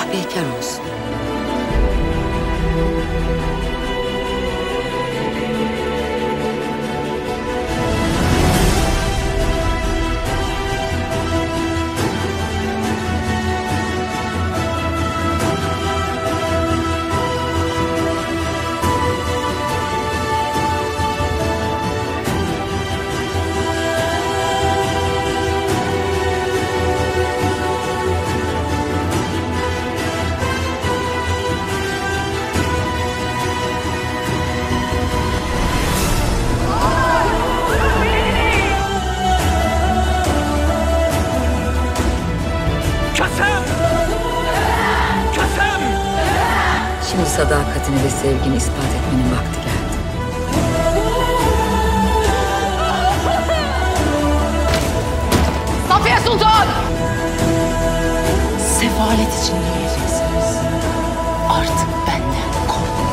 bekar olsun. Kösem! Kösem! Şimdi sadakatini ve sevgini ispat etmenin vakti geldi. Safiye Sultan! Sefalet içinde öleceksiniz. Artık benden korkun.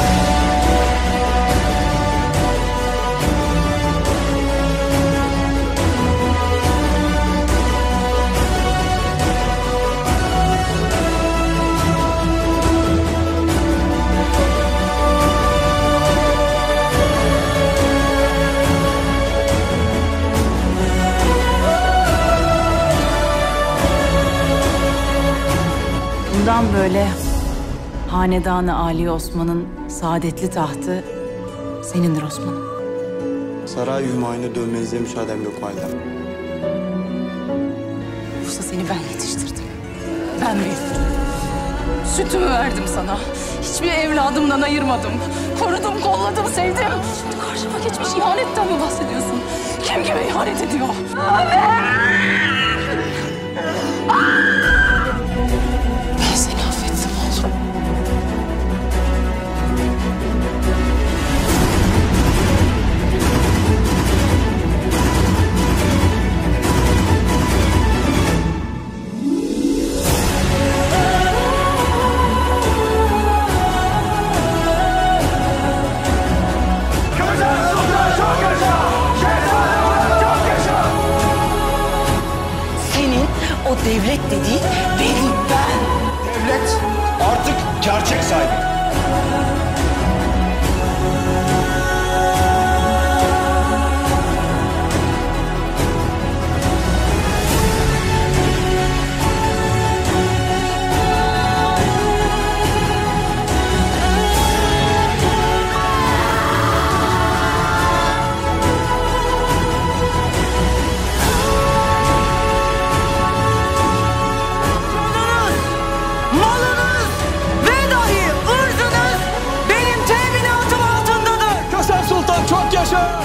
Bundan böyle Hanedan-ı Ali Osman'ın saadetli tahtı senindir Osman'ım. Saray Hümayun'a dönmenize müsaadem yok validem. Yoksa seni ben yetiştirdim. Ben büyüttüm. Sütümü verdim sana. Hiçbir evladımdan ayırmadım. Korudum, kolladım, sevdim. Şimdi karşıma geçmiş ihanetten mi bahsediyorsun? Kim kime ihanet ediyor? Ben seni affettim oğlum. O devlet dediğin benim ben. Devlet artık gerçek sahibi. Çok yaşa!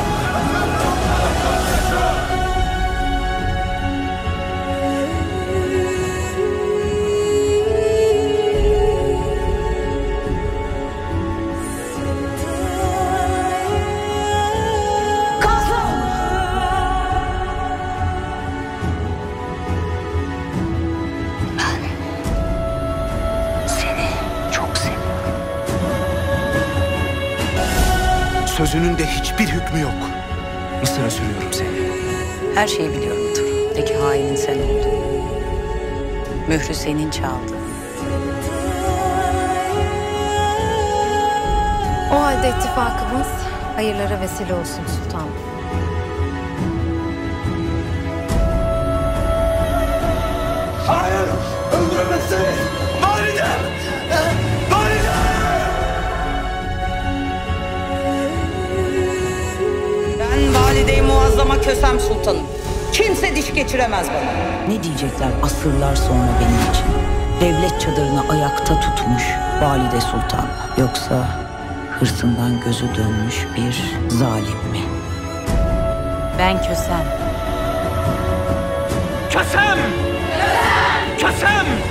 Sözünün de hiçbir hükmü yok. Mısır'a sürüyorum seni. Her şeyi biliyorum Tur. Peki hainin sen oldun. Mührü senin çaldı. O halde ittifakımız hayırlara vesile olsun sultanım. Hayır! Öldüremezsiniz! Validem! Validem! Ben valide-i muazzama Kösem sultanım. Kimse diş geçiremez bana. Ne diyecekler asırlar sonra benim için? Devlet çadırını ayakta tutmuş valide sultan. Yoksa hırsından gözü dönmüş bir zalim mi? Ben Kösem. Kösem! Kösem!